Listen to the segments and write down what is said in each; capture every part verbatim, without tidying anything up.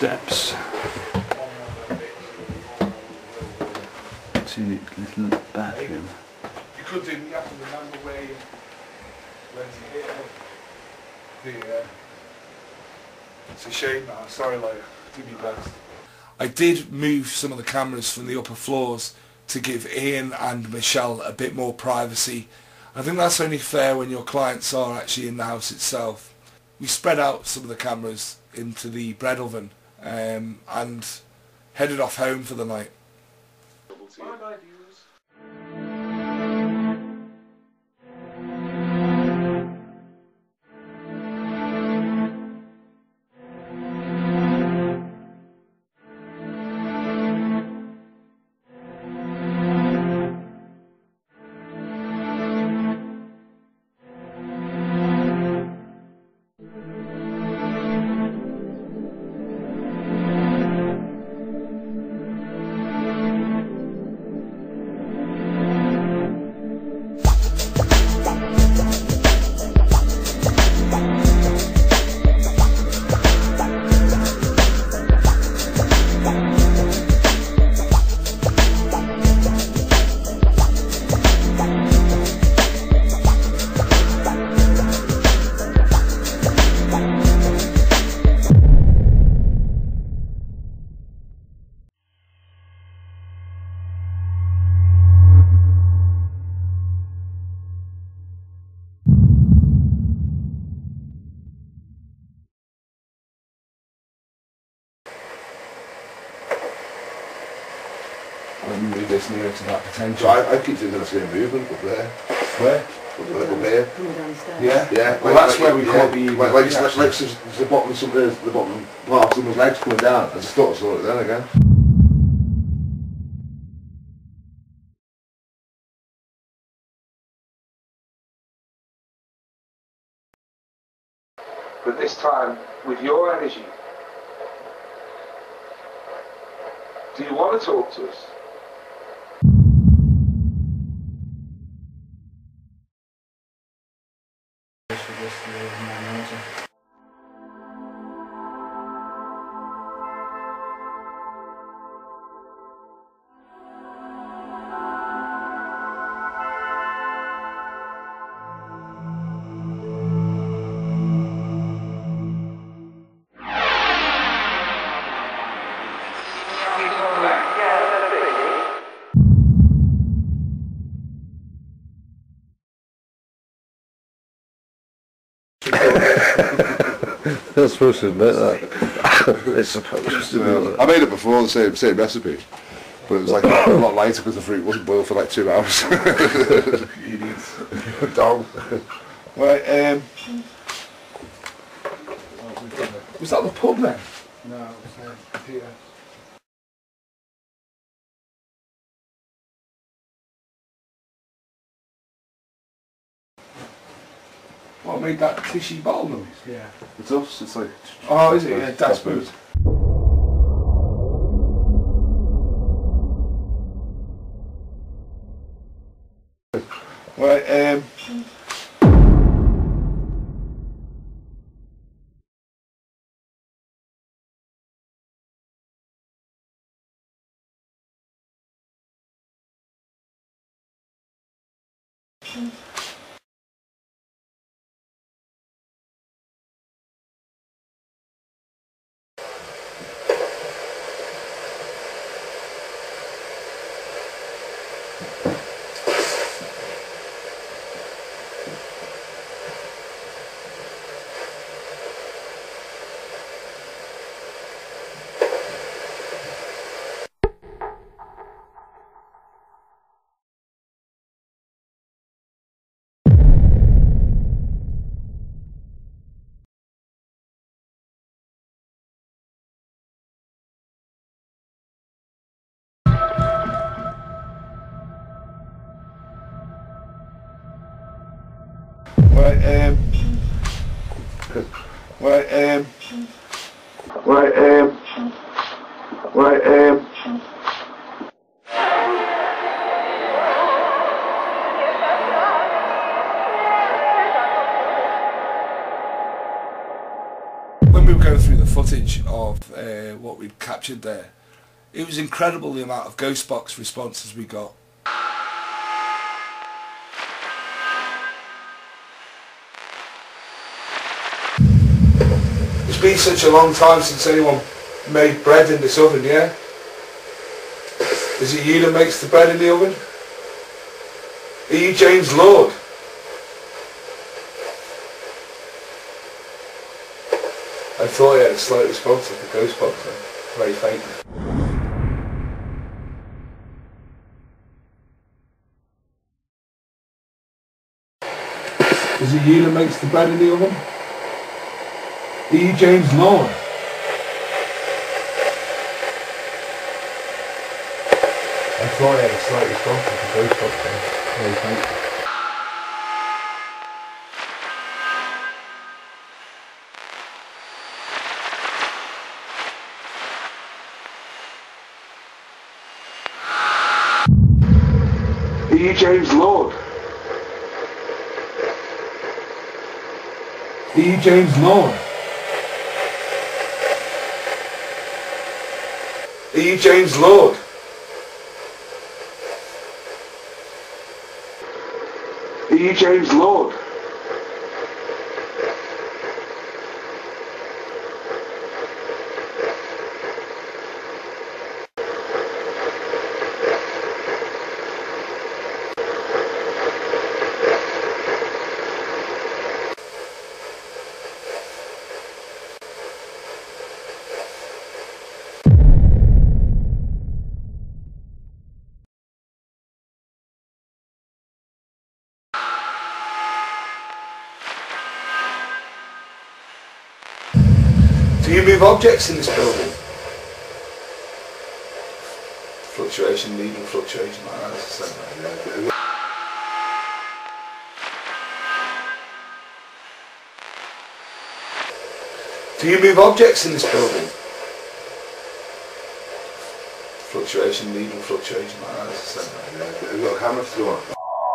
steps to the little bathroom. You could do, you have to remember where you went to hit it. The, uh, it's a shame now, sorry, like, do me best. I did move some of the cameras from the upper floors to give Ian and Michelle a bit more privacy. I think that's only fair when your clients are actually in the house itself. We spread out some of the cameras into the bread oven um, and headed off home for the night. Bye-bye, viewers. Let me move this nearer to that potential. I, I keep thinking I see a movement up there. Where? Up there, up there. Coming downstairs. Yeah? Yeah. Well, like, that's like, where we yeah, caught the... Like, like, like, like the, the bottom of some of the, the bottom part of someone's legs coming down. I just thought I saw it then again. But this time, with your energy, do you want to talk to us? I'm supposed to admit that. It's supposed to be. I made it before, the same, same recipe, but it was like a lot lighter because the fruit wasn't boiled for like two hours. You need dog. Right, um... was that the pub then? No, it was uh, here. What made that tishy ball noise? Yeah. It's us, it's like... Oh, is it? Yeah, that's boot. Right, um... Right, um... Right, um... Right, um... Right, um... When we were going through the footage, footage of uh, what we'd captured there. It was incredible the amount of ghost box responses we got. It's been such a long time since anyone made bread in this oven, yeah? Is it you that makes the bread in the oven? Are you James Lord? I thought he had a slight response like a ghost box, though. Very faint. Is it you that makes the bread in the oven? Are you James Lord? I thought he had a slight response like a ghost box, though. Very faint. Are you James Lord? Are you James Lord? Are you James Lord? Are you James Lord? Do you move objects in this building? Fluctuation, needle fluctuation, like that. That's the same. Do you move objects in this building? Fluctuation, needle fluctuation, like that. That's the same. We've got a camera to go on.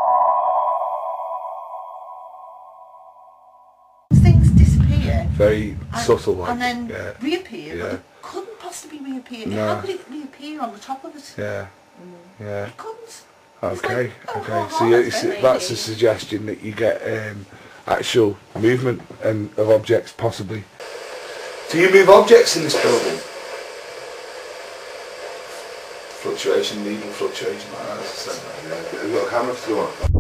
Things disappear. Very and, subtle, like, and then yeah. reappear, Yeah. but it couldn't possibly reappear. No. How could it reappear on the top of it? Yeah, yeah. It couldn't. Okay, like, oh, okay. oh, So oh, you, that's so very that's a neat. suggestion that you get um, actual movement and of objects, possibly. Do you move objects in this building? Fluctuation, needle fluctuation, like that. That's the same. We've got a camera to go on.